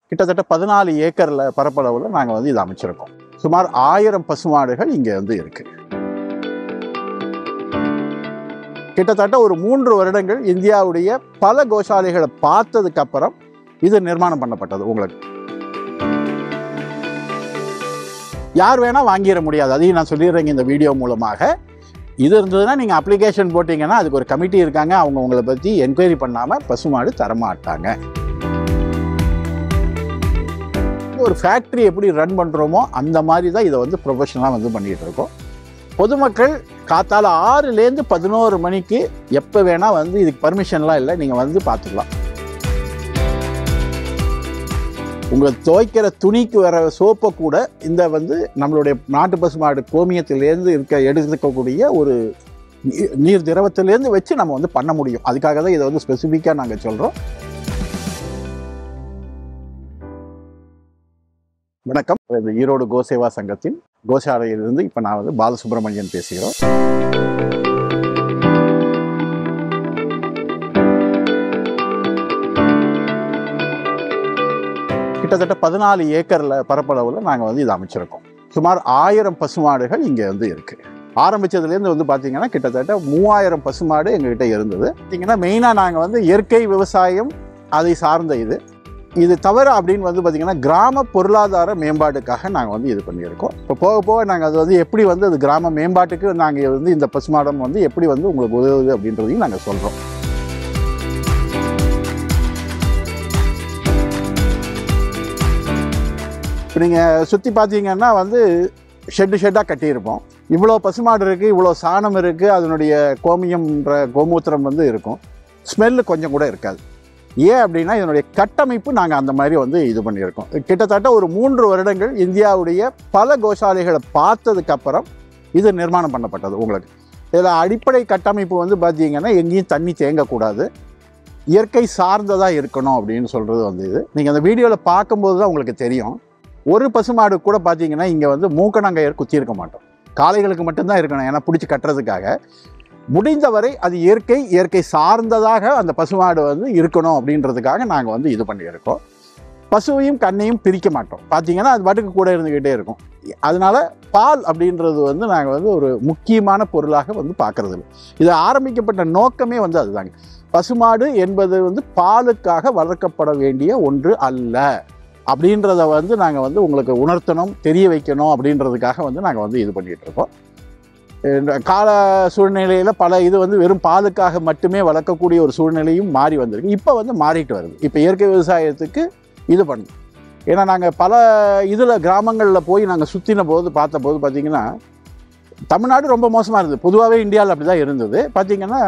கிட்டத்தட்ட 14 ஏக்கர்ல பரப்பளவில் நாங்கள் வந்து இதை அமைச்சிருக்கோம். சுமார் 1000 பசுமாடுகள் இங்கே வந்து இருக்கு. கிட்டத்தட்ட ஒரு 3 வருடங்கள் இந்தியாவுடைய பல கோசாலைகளை பார்த்ததுக்கு அப்புறம் இது நிர்மாணம் பண்ணப்பட்டது. உங்களுக்கு யார் வேணா வாங்கிட முடியாது, அதையும் நான் சொல்லிடுறேங்க இந்த வீடியோ மூலமாக. இது இருந்ததுன்னா நீங்கள் அப்ளிகேஷன் போட்டிங்கன்னா அதுக்கு ஒரு கமிட்டி இருக்காங்க, அவங்க உங்களை பற்றி என்கொயரி பண்ணாமல் பசுமாடு தரமாட்டாங்க. ஒரு ஃபேக்ட்ரி எப்படி ரன் பண்ணுறோமோ அந்த மாதிரி தான் இதை வந்து ப்ரொஃபஷனலாக வந்து பண்ணிகிட்டு இருக்கோம். பொதுமக்கள் காத்தால 6லேருந்து 11 மணிக்கு எப்போ வேணால் வந்து இதுக்கு பர்மிஷன்லாம் இல்லை, நீங்கள் வந்து பார்த்துக்கலாம். உங்களை துவைக்கிற துணிக்கு வர சோப்பை கூட இந்த வந்து நம்மளுடைய நாட்டு பசுமாடு கோமியத்திலேருந்து எடுத்துக்கக்கூடிய ஒரு நீர் திரவத்திலேருந்து வச்சு நம்ம வந்து பண்ண முடியும். அதுக்காக தான் இதை வந்து ஸ்பெசிஃபிக்காக நாங்கள் சொல்கிறோம். வணக்கம், இது ஈரோடு கோசேவா சங்கத்தின் கோசாலையிலிருந்து இப்போ நான் வந்து பாலசுப்ரமணியன் பேசுகிறோம். கிட்டத்தட்ட 14 ஏக்கர்ல பரப்பளவில் நாங்கள் வந்து இதை அமைச்சிருக்கோம். சுமார் 1000 பசுமாடுகள் இங்கே வந்து இருக்கு. ஆரம்பிச்சதுலேருந்து வந்து பார்த்தீங்கன்னா கிட்டத்தட்ட 3000 பசுமாடு எங்ககிட்ட இருந்தது. பார்த்தீங்கன்னா மெயினாக நாங்கள் வந்து இயற்கை விவசாயம் அதை சார்ந்த இது தவிர அப்படின்னு வந்து பார்த்திங்கன்னா கிராம பொருளாதார மேம்பாட்டுக்காக நாங்கள் வந்து இது பண்ணியிருக்கோம். இப்போ போக போக நாங்கள் அது வந்து எப்படி வந்து அது கிராம மேம்பாட்டுக்கு நாங்கள் வந்து இந்த பசுமாடம் வந்து எப்படி வந்து உங்களுக்கு உதவுது அப்படின்றதையும் நாங்கள் சொல்கிறோம். இப்போ நீங்கள் சுற்றி பார்த்தீங்கன்னா வந்து ஷெட்டாக கட்டியிருப்போம். இவ்வளோ பசுமாடு இருக்குது, இவ்வளோ சாணம் இருக்குது, அதனுடைய கோமியம்ன்ற கோமூத்திரம் வந்து இருக்கும். ஸ்மெல்லு கொஞ்சம் கூட இருக்காது. ஏன் அப்படின்னா இதனுடைய கட்டமைப்பு நாங்கள் அந்த மாதிரி வந்து இது பண்ணியிருக்கோம். கிட்டத்தட்ட ஒரு 3 வருடங்கள் இந்தியாவுடைய பல கோசாலைகளை பார்த்ததுக்கு அப்புறம் இது நிர்மாணம் பண்ணப்பட்டது. உங்களுக்கு இதில் அடிப்படை கட்டமைப்பு வந்து பார்த்தீங்கன்னா எங்கேயும் தண்ணி தேங்கக்கூடாது, இயற்கை சார்ந்ததாக இருக்கணும் அப்படின்னு சொல்கிறது வந்து இது. நீங்கள் அந்த வீடியோவில் பார்க்கும்போது தான் உங்களுக்கு தெரியும். ஒரு பசுமாடு கூட பார்த்தீங்கன்னா இங்கே வந்து மூக்கணாங்கயிறு குத்தி இருக்க மாட்டோம். காளைகளுக்கு மட்டும்தான் இருக்கணும், ஏன்னா பிடிச்சி கட்டுறதுக்காக. முடிந்தவரை அது இயற்கை சார்ந்ததாக அந்த பசுமாடு வந்து இருக்கணும் அப்படின்றதுக்காக நாங்கள் வந்து இது பண்ணியிருக்கோம். பசுவையும் கண்ணையும் பிரிக்க மாட்டோம். பார்த்தீங்கன்னா அது பாட்டுக்கு கூட இருந்துக்கிட்டே இருக்கும். அதனால பால் அப்படின்றது வந்து நாங்கள் வந்து ஒரு முக்கியமான பொருளாக வந்து பார்க்கறது இல்லை. இது ஆரம்பிக்கப்பட்ட நோக்கமே வந்து அதுதாங்க. பசுமாடு என்பது வந்து பாலுக்காக வளர்க்கப்பட வேண்டிய ஒன்று அல்ல அப்படின்றத வந்து நாங்கள் வந்து உங்களுக்கு உணர்த்தணும், தெரிய வைக்கணும் அப்படின்றதுக்காக வந்து நாங்கள் வந்து இது பண்ணிகிட்டு இருக்கோம். கால சூழ்நிலையில் பல இது வந்து வெறும் பாலுக்காக மட்டுமே வளர்க்கக்கூடிய ஒரு சூழ்நிலையும் மாறி வந்திருக்கு. இப்போ வந்து மாறிட்டு வருது. இப்போ இயற்கை விவசாயத்துக்கு இது பண்ணும். ஏன்னா நாங்கள் பல இதில் கிராமங்களில் போய் நாங்கள் சுற்றின போது பார்த்தபோது பார்த்திங்கன்னா தமிழ்நாடு ரொம்ப மோசமாக இருந்தது. பொதுவாகவே இந்தியாவில் அப்படி தான் இருந்தது. பார்த்திங்கன்னா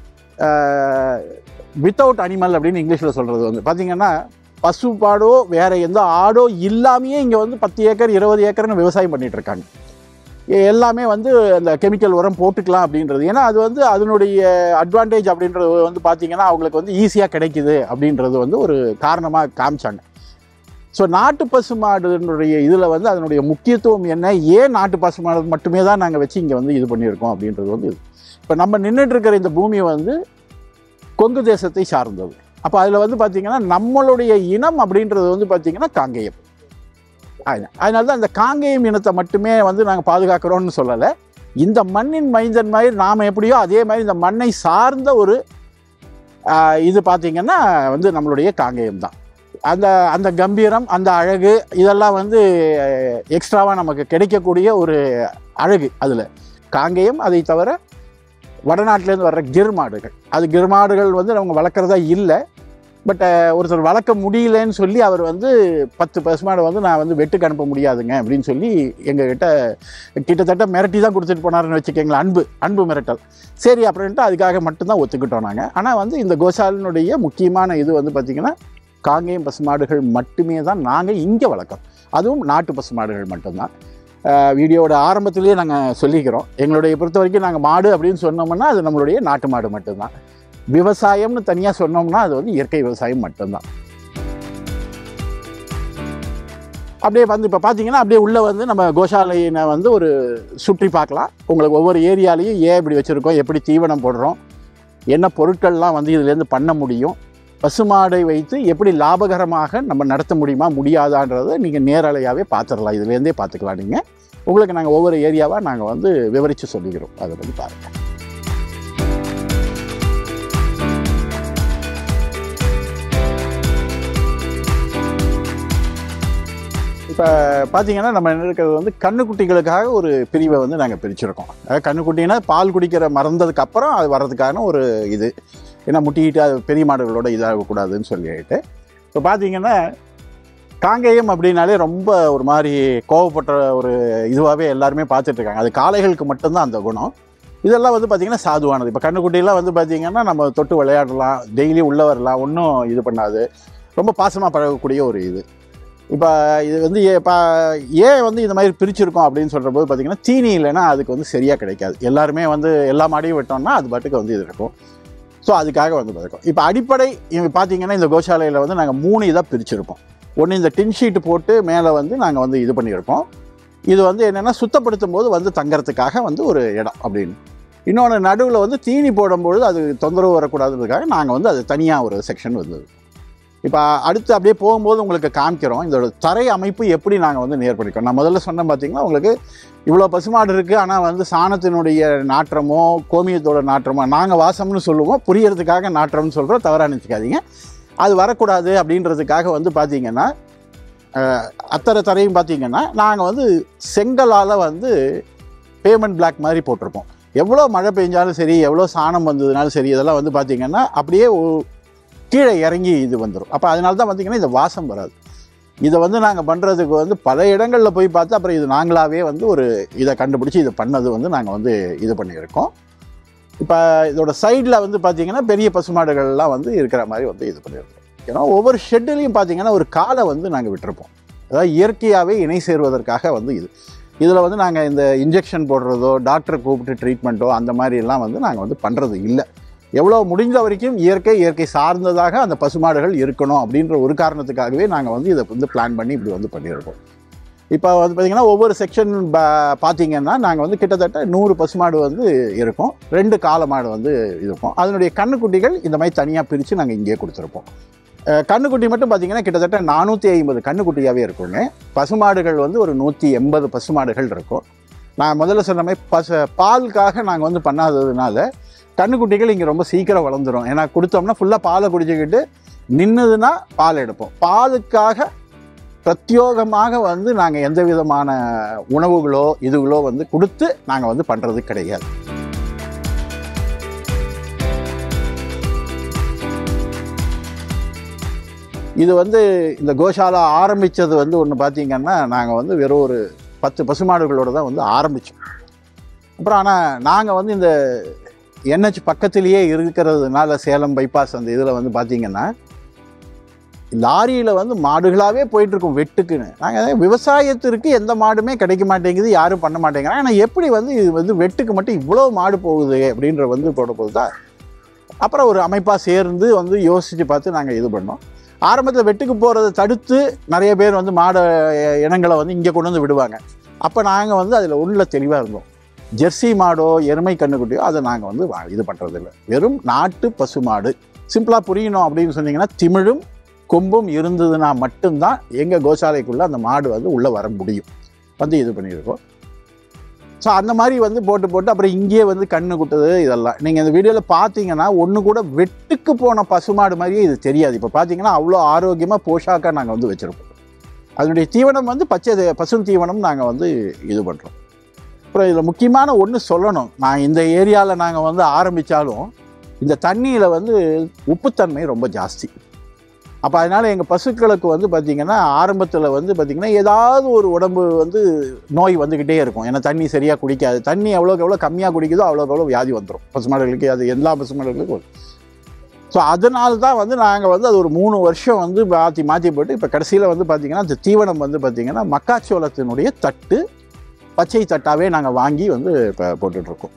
வித்தவுட் அனிமல் அப்படின்னு இங்கிலீஷில் சொல்கிறது வந்து பார்த்திங்கன்னா பசுபாடோ வேறு எந்த ஆடோ இல்லாமையே இங்கே வந்து 10 ஏக்கர் 20 ஏக்கர்னு விவசாயம் பண்ணிகிட்ருக்காங்க. எல்லாமே வந்து அந்த கெமிக்கல் உரம் போட்டுக்கலாம் அப்படின்றது. ஏன்னா அது வந்து அதனுடைய அட்வான்டேஜ் அப்படின்றது வந்து பார்த்திங்கன்னா அவங்களுக்கு வந்து ஈஸியாக கிடைக்குது அப்படின்றது வந்து ஒரு காரணமாக காமிச்சாங்க. ஸோ நாட்டு பசுமாடுனுடைய இதில் வந்து அதனுடைய முக்கியத்துவம் என்ன, ஏன் நாட்டு பசுமாடு மட்டுமே தான் நாங்கள் வச்சு இங்கே வந்து இது பண்ணியிருக்கோம் அப்படின்றது வந்து இது. இப்போ நம்ம நின்றுட்டுருக்கிற இந்த பூமி வந்து கொங்கு தேசத்தை சார்ந்தது. அப்போ அதில் வந்து பார்த்திங்கன்னா நம்மளுடைய இனம் அப்படின்றது வந்து பார்த்திங்கன்னா காங்கேயம். அதனால தான் இந்த காங்கேயம் இனத்தை மட்டுமே வந்து நாங்கள் பாதுகாக்கிறோன்னு சொல்லலை. இந்த மண்ணின் மைந்தன் மாதிரி நாம் எப்படியோ அதே மாதிரி இந்த மண்ணை சார்ந்த ஒரு இது பார்த்திங்கன்னா வந்து நம்மளுடைய காங்கேயம் தான். அந்த கம்பீரம், அந்த அழகு, இதெல்லாம் வந்து எக்ஸ்ட்ராவாக நமக்கு கிடைக்கக்கூடிய ஒரு அழகு அதில் காங்கேயம். அதை தவிர வடநாட்டிலேருந்து வர்ற கிர்மாடுகள், அது கிர்மாடுகள் வந்து அவங்க வளர்க்குறதா இல்லை. பட் ஒருத்தர் வளர்க்க முடியலன்னு சொல்லி அவர் வந்து 10 பசுமாடை வந்து நான் வந்து வெட்டுக்கு அனுப்ப முடியாதுங்க அப்படின்னு சொல்லி எங்ககிட்ட கிட்டத்தட்ட மிரட்டி தான் கொடுத்துட்டு போனாருன்னு வச்சுக்கோங்களேன். அன்பு மிரட்டல். சரி அப்படின்ட்டு அதுக்காக மட்டும்தான் ஒத்துக்கிட்டோம் நாங்கள். ஆனால் வந்து இந்த கோசாலினுடைய முக்கியமான இது வந்து பார்த்திங்கன்னா காங்கேயம் பசுமாடுகள் மட்டுமே தான் நாங்கள் இங்கே வளர்க்குறோம். அதுவும் நாட்டு பசுமாடுகள் மட்டும்தான். வீடியோவோட ஆரம்பத்திலேயே நாங்கள் சொல்லிக்கிறோம், எங்களுடைய பொறுத்த வரைக்கும் நாங்கள் மாடு அப்படின்னு சொன்னோம்னா அது நம்மளுடைய நாட்டு மாடு மட்டும்தான். விவசாயம்னு தனியாக சொன்னோம்னா அது வந்து இயற்கை விவசாயம் மட்டும்தான். அப்படியே வந்து இப்போ பார்த்தீங்கன்னா அப்படியே உள்ளே வந்து நம்ம கோசாலையினை வந்து ஒரு சுற்றி பார்க்கலாம். உங்களுக்கு ஒவ்வொரு ஏரியாலையும் ஏன் இப்படி வச்சுருக்கோம், எப்படி தீவனம் போடுறோம், என்ன பொருட்கள்லாம் வந்து இதுலேருந்து பண்ண முடியும், பசுமாடை வைத்து எப்படி லாபகரமாக நம்ம நடத்த முடியுமா முடியாதான்றதை நீங்கள் நேரலையாகவே பார்த்துடலாம். இதுலேருந்தே பார்த்துக்கலாம். நீங்கள் உங்களுக்கு நாங்கள் ஒவ்வொரு ஏரியாவாக நாங்கள் வந்து விவரித்து சொல்லிக்கிறோம். அதை வந்து பாருங்கள். இப்போ பார்த்தீங்கன்னா நம்ம இருக்கிறது வந்து கண்ணுக்குட்டிகளுக்காக ஒரு பிரிவை வந்து நாங்கள் பிரிச்சுருக்கோம். அதாவது கண்ணுக்குட்டினா பால் குடிக்கிற மறந்ததுக்கு அப்புறம் அது வர்றதுக்கான ஒரு இது, ஏன்னா முட்டிக்கிட்டு அது பெரிய மாடுகளோட இதாகக்கூடாதுன்னு சொல்லிட்டு. இப்போ பார்த்தீங்கன்னா காங்கேயம் அப்படின்னாலே ரொம்ப ஒரு மாதிரி கோவப்பட்ட ஒரு இதுவாகவே எல்லாருமே பார்த்துட்ருக்காங்க. அது காளைகளுக்கு மட்டும்தான் அந்த குணம். இதெல்லாம் வந்து பார்த்திங்கன்னா சாதுவானது. இப்போ கண்ணுக்குட்டியெல்லாம் வந்து பார்த்திங்கன்னா நம்ம தொட்டு விளையாடலாம், டெய்லி உள்ளே வரலாம், ஒன்றும் இது பண்ணாது, ரொம்ப பாசமாக பழகக்கூடிய ஒரு இது. இப்போ இது வந்து ஏன் வந்து இந்த மாதிரி பிரிச்சுருக்கோம் அப்படின்னு சொல்கிற போது பார்த்திங்கன்னா தீனி இல்லைன்னா அதுக்கு வந்து சரியாக கிடைக்காது. எல்லாருமே வந்து எல்லா மாடையும் விட்டோம்னா அது பாட்டுக்கு வந்து இது இருக்கும். ஸோ அதுக்காக வந்து பார்த்துருக்கோம். இப்போ அடிப்படை பார்த்திங்கன்னா இந்த கோசாலையில் வந்து நாங்கள் 3 இதாக பிரிச்சுருக்கோம். ஒன்று இந்த டின் ஷீட்டு போட்டு மேலே வந்து நாங்கள் வந்து இது பண்ணியிருக்கோம். இது வந்து என்னென்னா சுத்தப்படுத்தும் போது வந்து தங்கறதுக்காக வந்து ஒரு இடம் அப்படின்னு. இன்னொன்று நடுவில் வந்து தீனி போடும்பொழுது அது தொந்தரவு வரக்கூடாதுன்றதுக்காக நாங்கள் வந்து அது தனியாக ஒரு செக்ஷன் வந்தது. இப்போ அடுத்து அப்படியே போகும்போது உங்களுக்கு காமிக்கிறோம் இதோட தரை அமைப்பு எப்படி நாங்கள் வந்து நேர்படுத்திக்கிறோம். நான் முதல்ல சொன்னேன் பார்த்தீங்கன்னா உங்களுக்கு இவ்வளோ பசுமாடு இருக்குது, ஆனால் வந்து சாணத்தினுடைய நாற்றமோ கோமியத்தோட நாற்றமோ நாங்கள் வாசம்னு சொல்லுவோம், புரியறதுக்காக நாற்றம்னு சொல்கிறோம், தவறாக நினச்சிக்காதீங்க. அது வரக்கூடாது அப்படின்றதுக்காக வந்து பார்த்திங்கன்னா அத்தரை தரையும் பார்த்திங்கன்னா நாங்கள் வந்து செங்கலால் வந்து பேமெண்ட் பிளாக் மாதிரி போட்டிருப்போம். எவ்வளோ மழை பெஞ்சாலும் சரி, எவ்வளோ சாணம் வந்ததுனாலும் சரி, இதெல்லாம் வந்து பார்த்திங்கன்னா அப்படியே கீழே இறங்கி இது வந்துடும். அப்போ அதனால தான் பார்த்திங்கன்னா இந்த வாசம் வராது. இதை வந்து நாங்கள் பண்ணுறதுக்கு வந்து பல இடங்களில் போய் பார்த்து அப்புறம் இது நாங்களாகவே வந்து ஒரு இதை கண்டுபிடிச்சி இதை பண்ணது வந்து நாங்கள் வந்து இது பண்ணியிருக்கோம். இப்போ இதோட சைடில் வந்து பார்த்திங்கன்னா பெரிய பசுமாடுகள்லாம் வந்து இருக்கிற மாதிரி வந்து இது பண்ணியிருக்கோம். ஏன்னா ஒவ்வொரு ஷெட்டுலேயும் பார்த்திங்கன்னா ஒரு காலை வந்து நாங்கள் விட்டுருப்போம். அதாவது இயற்கையாகவே இணை சேர்வதற்காக வந்து இதில் வந்து நாங்கள் இந்த இன்ஜெக்ஷன் போடுறதோ டாக்டரை கூப்பிட்டு ட்ரீட்மெண்ட்டோ அந்த மாதிரிலாம் வந்து நாங்கள் வந்து பண்ணுறது இல்லை. எவ்வளோ முடிஞ்ச வரைக்கும் இயற்கை சார்ந்ததாக அந்த பசுமாடுகள் இருக்கணும் அப்படின்ற ஒரு காரணத்துக்காகவே நாங்கள் வந்து இதை வந்து பிளான் பண்ணி இப்படி வந்து பண்ணியிருக்கோம். இப்போ வந்து பார்த்திங்கன்னா ஒவ்வொரு செக்ஷன் பார்த்திங்கன்னா நாங்கள் வந்து கிட்டத்தட்ட 100 பசுமாடு வந்து இருக்கும், 2 காளை மாடு வந்து இருக்கும். அதனுடைய கண்ணுக்குட்டிகள் இந்த மாதிரி தனியாக பிரித்து நாங்கள் இங்கேயே கொடுத்துருப்போம். கண்ணுக்குட்டி மட்டும் பார்த்திங்கன்னா கிட்டத்தட்ட 450 கண்ணுக்குட்டியாகவே இருக்குங்க. பசுமாடுகள் வந்து ஒரு 180 பசுமாடுகள் இருக்கும். நான் முதல்ல சொன்ன மாதிரி பாலுக்காக நாங்கள் வந்து பண்ணாததுனால கண்ணுக்குட்டிகள் இங்கே ரொம்ப சீக்கிரம் வளர்ந்துடும். ஏன்னா கொடுத்தோம்னா ஃபுல்லாக பாலை குடிச்சிக்கிட்டு நின்றுதுன்னா பால் எடுப்போம். பாலுக்காக பிரத்யோகமாக வந்து நாங்கள் எந்த விதமான உணவுகளோ இதுகளோ வந்து கொடுத்து நாங்கள் வந்து பண்ணுறது கிடையாது. இது வந்து இந்த கோசாலா ஆரம்பித்தது வந்து ஒன்று பார்த்திங்கன்னா நாங்கள் வந்து வெறும் ஒரு 10 பசுமாடுகளோடு தான் வந்து ஆரம்பித்தோம். அப்புறம் ஆனால் நாங்கள் வந்து இந்த NH பக்கத்திலேயே இருக்கிறதுனால சேலம் பைபாஸ் அந்த இதில் வந்து பார்த்திங்கன்னா லாரியில் வந்து மாடுகளாகவே போயிட்டுருக்கோம் வெட்டுக்குன்னு. நாங்கள் விவசாயத்திற்கு எந்த மாடுமே கிடைக்க மாட்டேங்குது, யாரும் பண்ண மாட்டேங்கிறாங்க. ஆனால் எப்படி வந்து இது வந்து வெட்டுக்கு மட்டும் இவ்வளோ மாடு போகுது அப்படின்ற வந்து போடும்போது தான் அப்புறம் ஒரு அமைப்பாக சேர்ந்து வந்து யோசித்து பார்த்து நாங்கள் இது பண்ணோம். ஆரம்பத்தில் வெட்டுக்கு போகிறத தடுத்து நிறைய பேர் வந்து மாடு இனங்களை வந்து இங்கே கொண்டு வந்து விடுவாங்க. அப்போ நாங்கள் வந்து அதில் உள்ள தெளிவாக இருந்தோம். ஜெர்சி மாடோ எருமை கண்ணுக்குட்டியோ அதை நாங்கள் வந்து இது பண்ணுறதில்ல. வெறும் நாட்டு பசுமாடு. சிம்பிளாக புரியணும் அப்படின்னு சொன்னீங்கன்னா திமிழும் கொம்பும் இருந்ததுன்னா மட்டும்தான் எங்கள் கோசாலைக்குள்ளே அந்த மாடு வந்து உள்ளே வர முடியும் வந்து இது பண்ணியிருக்கோம். ஸோ அந்த மாதிரி வந்து போட்டு அப்புறம் இங்கேயே வந்து கண்ணு குட்டுது இதெல்லாம் நீங்கள் இந்த வீடியோவில் பார்த்தீங்கன்னா ஒன்று கூட வெட்டுக்கு போன பசுமாடு மாதிரியே இது தெரியாது. இப்போ பார்த்தீங்கன்னா அவ்வளோ ஆரோக்கியமாக போஷாக்காக நாங்கள் வந்து வச்சுருப்போம். அதனுடைய தீவனம் வந்து பசு தீவனம் நாங்கள் வந்து இது பண்ணுறோம். அப்புறம் இதில் முக்கியமான ஒன்று சொல்லணும். நான் இந்த ஏரியாவில் நாங்கள் வந்து ஆரம்பித்தாலும் இந்த தண்ணியில் வந்து உப்புத்தன்மை ரொம்ப ஜாஸ்தி. அப்போ அதனால் எங்கள் பசுக்களுக்கு வந்து பார்த்திங்கன்னா ஆரம்பத்தில் வந்து பார்த்திங்கன்னா ஏதாவது ஒரு உடம்பு வந்து நோய் வந்துக்கிட்டே இருக்கும். ஏன்னா தண்ணி சரியாக குடிக்காது. தண்ணி எவ்வளோக்கு எவ்வளோ கம்மியாக குடிக்குதோ அவ்வளோக்கு எவ்வளோ வியாதி வந்துடும் பசுமாடுகளுக்கு. அது எல்லா பசுமாடுகளுக்கும் வரும். ஸோ அதனால தான் வந்து நாங்கள் வந்து அது ஒரு 3 வருஷம் வந்து மாற்றி போட்டு இப்போ கடைசியில் வந்து பார்த்திங்கன்னா அந்த தீவனம் வந்து பார்த்திங்கன்னா மக்காச்சோளத்தினுடைய தட்டு பச்சை தட்டாகவே நாங்கள் வாங்கி வந்து இப்போ போட்டுட்ருக்கோம்.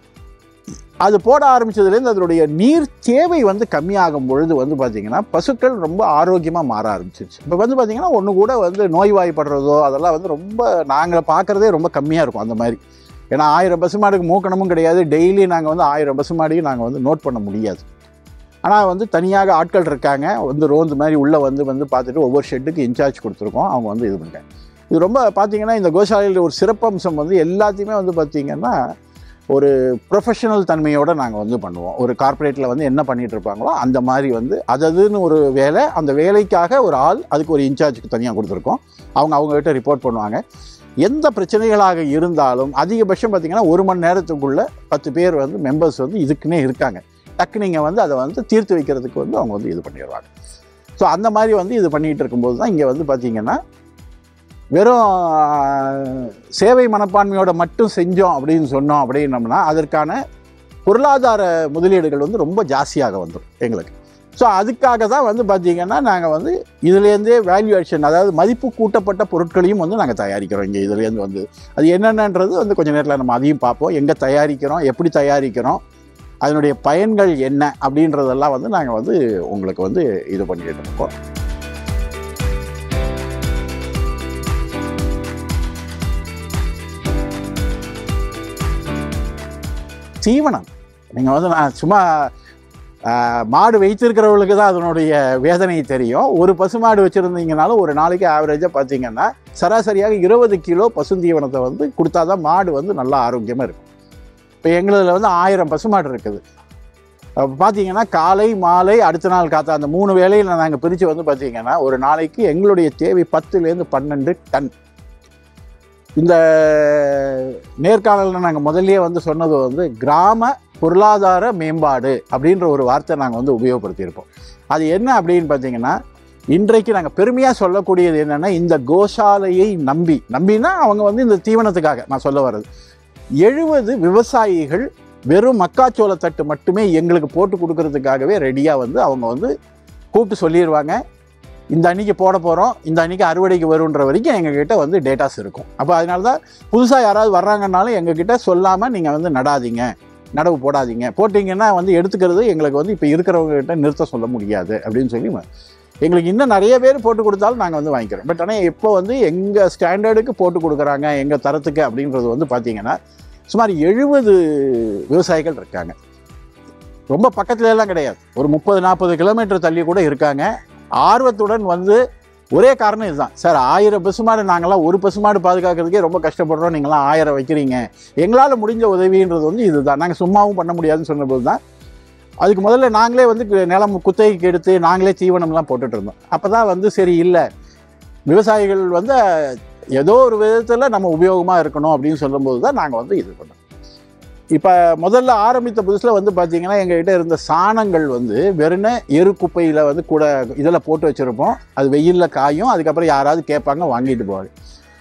அது போட ஆரம்பித்ததுலேருந்து அதனுடைய நீர் தேவை வந்து கம்மியாகும் பொழுது வந்து பார்த்திங்கன்னா பசுக்கள் ரொம்ப ஆரோக்கியமாக மாற ஆரம்பிச்சிருச்சு. இப்போ வந்து பார்த்திங்கன்னா ஒன்று கூட வந்து நோய்வாய்ப்படுறதோ அதெல்லாம் வந்து ரொம்ப நாங்கள் பார்க்குறதே ரொம்ப கம்மியாக இருக்கும் அந்த மாதிரி. ஏன்னா 1000 பசுமாடுக்கு மூக்கணமும் கிடையாது. டெய்லி நாங்கள் வந்து 1000 பசுமாடையும் நாங்கள் வந்து நோட் பண்ண முடியாது. ஆனால் வந்து தனியாக ஆட்கள் இருக்காங்க, வந்து ரோந்து மாதிரி உள்ளே வந்து பார்த்துட்டு ஒவ்வொரு ஷெட்டுக்கு இன்சார்ஜ் கொடுத்துருக்கோம். அவங்க வந்து இது பண்ணுறாங்க. இது ரொம்ப பார்த்திங்கன்னா இந்த கோசாலையில் ஒரு சிறப்பம்சம் வந்து எல்லாத்தையுமே வந்து பார்த்திங்கன்னா ஒரு ப்ரொஃபஷனல் தன்மையோடு நாங்கள் வந்து பண்ணுவோம். ஒரு கார்ப்பரேட்டில் வந்து என்ன பண்ணிகிட்டு இருப்பாங்களோ அந்த மாதிரி வந்து அதுன்னு ஒரு வேலை, அந்த வேலைக்காக ஒரு ஆள், அதுக்கு ஒரு இன்சார்ஜுக்கு தனியாக கொடுத்துருக்கோம். அவங்ககிட்ட ரிப்போர்ட் பண்ணுவாங்க. எந்த பிரச்சனைகளாக இருந்தாலும் அதிகபட்சம் பார்த்திங்கன்னா 1 மணி நேரத்துக்குள்ளே 10 பேர் வந்து மெம்பர்ஸ் வந்து இதுக்குன்னே இருக்காங்க. டக்கு நீங்கள் வந்து அதை வந்து தீர்த்து வைக்கிறதுக்கு வந்து அவங்க வந்து இது பண்ணிடுவாங்க. ஸோ அந்த மாதிரி வந்து இது பண்ணிகிட்டு இருக்கும்போது தான் இங்கே வந்து பார்த்திங்கன்னா வெறும் சேவை மனப்பான்மையோட மட்டும் செஞ்சோம் அப்படின்னு சொன்னோம் அப்படின்னோம்னா அதற்கான பொருளாதார முதலீடுகள் வந்து ரொம்ப ஜாஸ்தியாக வந்துடும் எங்களுக்கு. ஸோ அதுக்காக தான் வந்து பார்த்திங்கன்னா நாங்கள் வந்து இதுலேருந்தே வேல்யூ அடிஷன், அதாவது மதிப்பு கூட்டப்பட்ட பொருட்களையும் வந்து நாங்கள் தயாரிக்கிறோம். இங்கே இதுலேருந்து வந்து அது என்னென்னன்றது வந்து கொஞ்சம் நேரத்தில் நம்ம அதையும் பார்ப்போம். எங்கே தயாரிக்கிறோம், எப்படி தயாரிக்கிறோம், அதனுடைய பயன்கள் என்ன அப்படின்றதெல்லாம் வந்து நாங்கள் வந்து உங்களுக்கு வந்து இது பண்ணிக்கிட்டு இருக்கோம். தீவனம் நீங்கள் வந்து நான் சும்மா மாடு வைத்திருக்கிறவங்களுக்கு தான் அதனுடைய வேதனை தெரியும். ஒரு பசுமாடு வச்சுருந்தீங்கனாலும் ஒரு நாளைக்கு ஆவரேஜாக பார்த்தீங்கன்னா சராசரியாக 20 கிலோ பசுந்தீவனத்தை வந்து கொடுத்தா தான் மாடு வந்து நல்லா ஆரோக்கியமாக இருக்கும். இப்போ எங்களில் வந்து 1000 பசுமாடு இருக்குது. பார்த்தீங்கன்னா காலை மாலை அடுத்த நாள் காத்தா அந்த 3 வேளையில் நாங்கள் பிரித்து வந்து பார்த்திங்கன்னா ஒரு நாளைக்கு எங்களுடைய தேவை 10லேருந்து 12 டன். இந்த நேர்காணலில் நாங்கள் முதல்லையே வந்து சொன்னது வந்து கிராம பொருளாதார மேம்பாடு அப்படின்ற ஒரு வார்த்தை நாங்கள் வந்து உபயோகப்படுத்தியிருப்போம். அது என்ன அப்படின்னு பார்த்தீங்கன்னா இன்றைக்கு நாங்கள் பெருமையாக சொல்லக்கூடியது என்னென்னா இந்த கோசாலையை நம்பினா அவங்க வந்து இந்த தீவனத்துக்காக நான் சொல்ல வர்றது 70 விவசாயிகள் வெறும் மக்காச்சோள தட்டு மட்டுமே எங்களுக்கு போட்டு கொடுக்கறதுக்காகவே ரெடியாக வந்து அவங்க வந்து கூப்பிட்டு சொல்லிடுவாங்க, இந்த அன்றைக்கி போட போகிறோம், இந்த அன்றைக்கி அறுவடைக்கு வருன்ற வரைக்கும் எங்ககிட்ட வந்து டேட்டாஸ் இருக்கும். அப்போ அதனால தான் புதுசாக யாராவது வர்றாங்கன்னாலும் எங்ககிட்ட சொல்லாமல் நீங்கள் வந்து நடாதீங்க, நடவு போடாதீங்க, போட்டிங்கன்னா வந்து எடுத்துக்கிறது எங்களுக்கு வந்து இப்போ இருக்கிறவங்ககிட்ட நிறுத்த சொல்ல முடியாது அப்படின்னு சொல்லி எங்களுக்கு இன்னும் நிறைய பேர் போட்டு கொடுத்தாலும் நாங்கள் வந்து வாங்கிக்கிறோம். பட் ஆனால் இப்போ வந்து எங்கள் ஸ்டாண்டர்டுக்கு போட்டு கொடுக்குறாங்க, எங்கள் தரத்துக்கு அப்படின்றது வந்து பார்த்திங்கன்னா சுமார் 70 விவசாயிகள் இருக்காங்க. ரொம்ப பக்கத்துலலாம் கிடையாது, ஒரு 30-40 கிலோமீட்டர் தள்ளி கூட இருக்காங்க. ஆர்வத்துடன் வந்து ஒரே காரணம் இதுதான், சார் 1000 பசுமாடு நாங்களாம் ஒரு பசுமாடு பாதுகாக்கிறதுக்கே ரொம்ப கஷ்டப்படுறோம், நீங்களாம் 1000 வைக்கிறீங்க, எங்களால் முடிஞ்ச உதவின்றது வந்து இதுதான், நாங்கள் சும்மாவும் பண்ண முடியாதுன்னு சொன்னபோது தான் அதுக்கு முதல்ல நாங்களே வந்து நிலம் குத்தகைக்கு எடுத்து நாங்களே தீவனம்லாம் போட்டுட்டு இருந்தோம். அப்போ தான் வந்து சரி இல்லை விவசாயிகள் வந்து ஏதோ ஒரு விதத்தில் நம்ம உபயோகமாக இருக்கணும் அப்படின்னு சொல்லும்போது தான் நாங்கள் வந்து இது பண்ணோம். இப்போ முதல்ல ஆரம்பித்த புதுசில் வந்து பார்த்திங்கன்னா எங்கள்கிட்ட இருந்த சாணங்கள் வந்து வெறும் எரு குப்பையில் வந்து கூட இதில் போட்டு வச்சுருப்போம். அது வெயிலில் காயும், அதுக்கப்புறம் யாராவது கேட்பாங்க வாங்கிட்டு போவாங்க.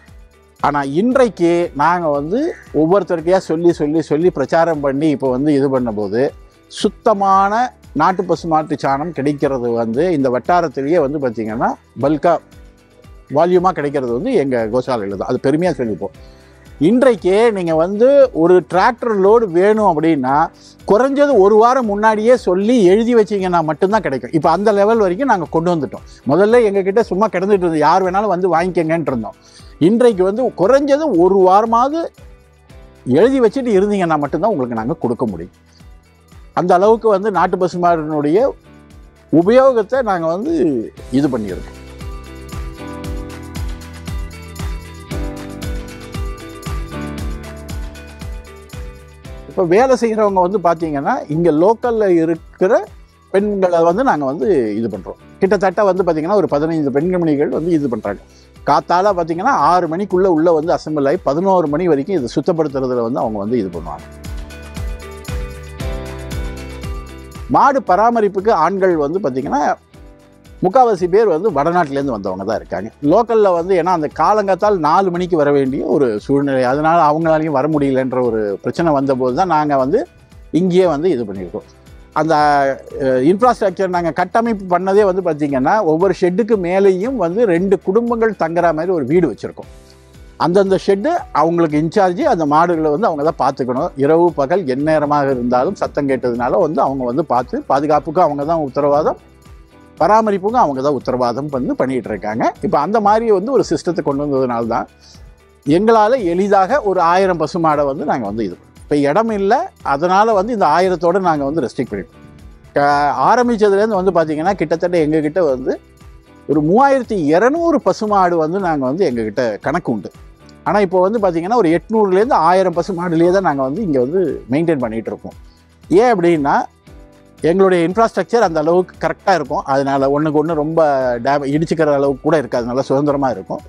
ஆனால் இன்றைக்கு நாங்கள் வந்து ஒவ்வொருத்தருக்கையாக சொல்லி பிரச்சாரம் பண்ணி இப்போ வந்து இது பண்ணும்போது சுத்தமான நாட்டு பசுமாட்டு சாணம் கிடைக்கிறது வந்து இந்த வட்டாரத்திலேயே வந்து பார்த்திங்கன்னா பல்காக வால்யூமாக கிடைக்கிறது வந்து எங்கள் கோசாலையில் தான். அது பெருமையாக சொல்லிப்போம். இன்றைக்கே நீங்கள் வந்து ஒரு டிராக்டர் லோடு வேணும் அப்படின்னா குறைஞ்சது 1 வாரம் முன்னாடியே சொல்லி எழுதி வச்சிங்கன்னா மட்டும்தான் கிடைக்கும். இப்போ அந்த லெவல் வரைக்கும் நாங்கள் கொண்டு வந்துட்டோம். முதல்ல எங்ககிட்ட சும்மா கிடந்துட்டு இருந்தோம், யார் வேணாலும் வந்து வாங்கிக்கங்கன்ட்டு இருந்தோம். இன்றைக்கு வந்து குறைஞ்சது 1 வாரமாவது எழுதி வச்சுட்டு இருந்தீங்கன்னா மட்டும்தான் உங்களுக்கு நாங்கள் கொடுக்க முடியும். அந்த அளவுக்கு வந்து நாட்டு பசுமாடினுடைய உபயோகத்தை நாங்கள் வந்து இது பண்ணியிருக்கோம். இப்போ வேலை செய்கிறவங்க வந்து பார்த்தீங்கன்னா இங்கே லோக்கலில் இருக்கிற பெண்களை வந்து நாங்கள் வந்து இது பண்ணுறோம். கிட்டத்தட்ட வந்து பார்த்திங்கன்னா ஒரு 15 பெண்மணிகள் வந்து இது பண்ணுறாங்க. காத்தால பார்த்தீங்கன்னா 6 மணிக்குள்ளே உள்ளே வந்து அசம்பிள் ஆகி 11 மணி வரைக்கும் இது சுத்தப்படுத்துறதுல வந்து அவங்க வந்து இது பண்ணுவாங்க. மாடு பராமரிப்புக்கு ஆண்கள் வந்து பார்த்திங்கன்னா முக்கால்வாசி பேர் வந்து வடநாட்டிலேருந்து வந்தவங்க தான் இருக்காங்க. லோக்கலில் வந்து ஏன்னா அந்த காலங்காத்தால் 4 மணிக்கு வர வேண்டிய ஒரு சூழ்நிலை, அதனால் அவங்களாலையும் வர முடியலன்ற ஒரு பிரச்சனை வந்தபோது தான் நாங்கள் வந்து இங்கேயே வந்து இது பண்ணியிருக்கோம். அந்த இன்ஃப்ராஸ்ட்ரக்சர் நாங்கள் கட்டமைப்பு பண்ணதே வந்து பார்த்திங்கன்னா ஒவ்வொரு ஷெட்டுக்கு மேலேயும் வந்து 2 குடும்பங்கள் தங்குற மாதிரி ஒரு வீடு வச்சுருக்கோம். அந்தந்த ஷெட்டு அவங்களுக்கு இன்சார்ஜி, அந்த மாடுகளை வந்து அவங்க தான் பார்த்துக்கணும். இரவு பகல் எந்நேரமாக இருந்தாலும் சத்தம் கேட்டதுனால வந்து அவங்க வந்து பார்த்து பாதுகாப்புக்கும் அவங்க தான் உத்தரவாதம், பராமரிப்புக்கும் அவங்க தான் உத்தரவாதம் வந்து பண்ணிகிட்டு இருக்காங்க. இப்போ அந்த மாதிரி வந்து ஒரு சிஸ்டத்தை கொண்டு வந்ததுனால தான் எங்களால் எளிதாக ஒரு 1000 பசுமாடை வந்து நாங்கள் வந்து இது இப்போ இடம் இல்லை, அதனால் வந்து இந்த 1000தோடு நாங்கள் வந்து ரெஸ்ட்ரிக்ட் பண்ணிட்டோம். ஆரம்பித்ததுலேருந்து வந்து பார்த்திங்கன்னா கிட்டத்தட்ட எங்ககிட்ட வந்து ஒரு 3200 பசுமாடு வந்து நாங்கள் வந்து எங்ககிட்ட கணக்கு உண்டு. ஆனால் இப்போ வந்து பார்த்திங்கன்னா ஒரு 800லேருந்து 1000 பசுமாடுலேயே தான் நாங்கள் வந்து இங்கே வந்து மெயின்டைன் பண்ணிகிட்டு இருக்கோம். ஏன் அப்படின்னா எங்களுடைய இன்ஃப்ராஸ்ட்ரக்சர் அந்த அளவுக்கு கரெக்டாக இருக்கும். அதனால் ஒன்றுக்கு ஒன்று ரொம்ப இடிச்சுக்கிற அளவுக்கு கூட இருக்காது, நல்லா சுதந்திரமாக இருக்கும்.